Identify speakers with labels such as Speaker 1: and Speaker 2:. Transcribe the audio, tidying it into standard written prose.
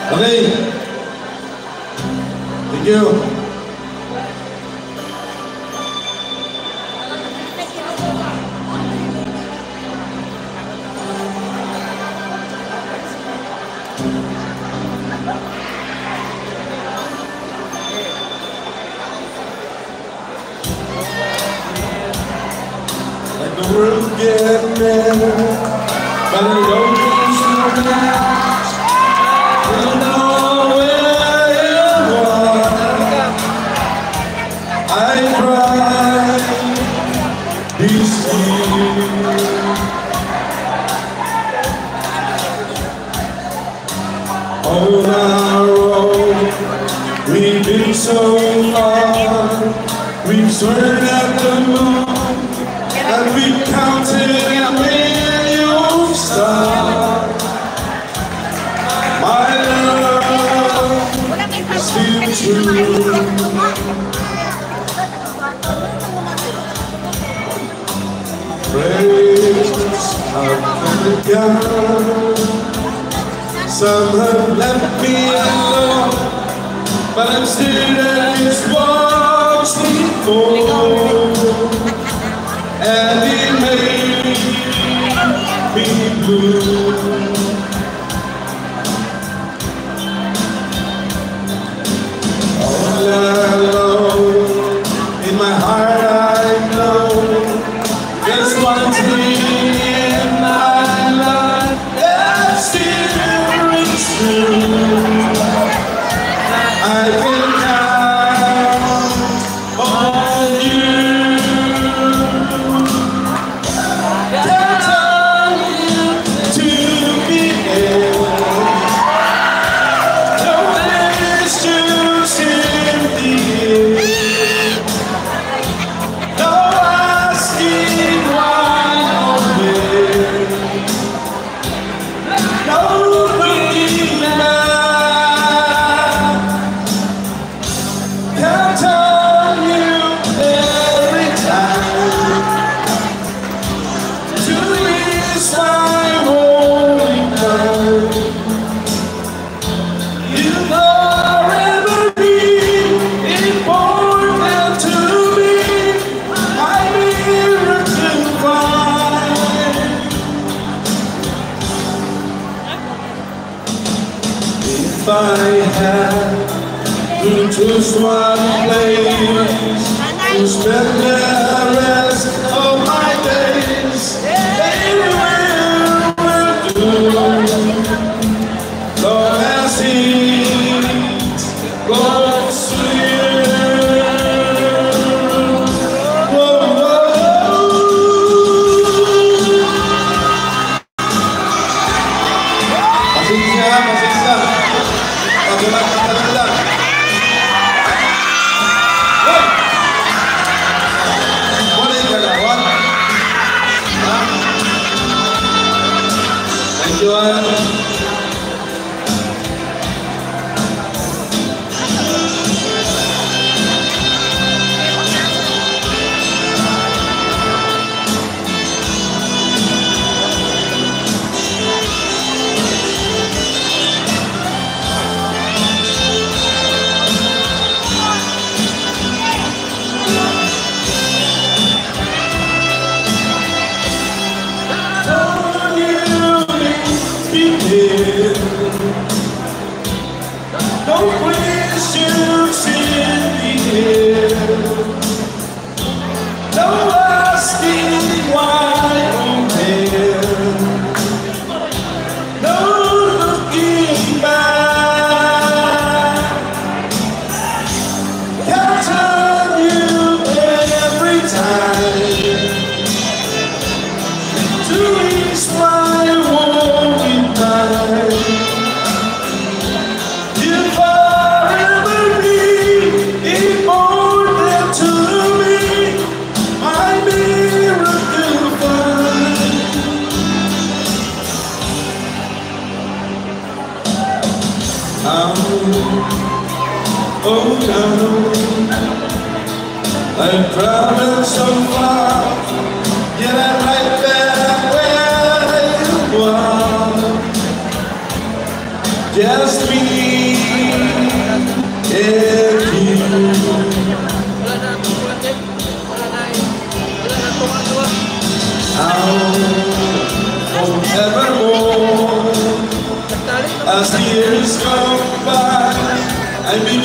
Speaker 1: Okay. Thank you. Like the world getting better, but I don't feel so bad. You know where you are. I cry these tears. On our road, we've been so far. We've sworn at the moon. And we counted a million stars. My love is still true. Praise have come down. Some have left me alone, but I'm still at his walks before. And it made me blue. All alone, in my heart I know there's one thing in my life that still rings true. I can count on you. If I had to choose one place to spend the rest of my days, anywhere will do. Long as it goes clear. No questions in the air, no asking why I'm there, no looking back. Count on you every time to ease my walking time. Oh no, I've traveled so far, yet I'm right back where you are. just me and you. Forevermore, as the years come by, I mean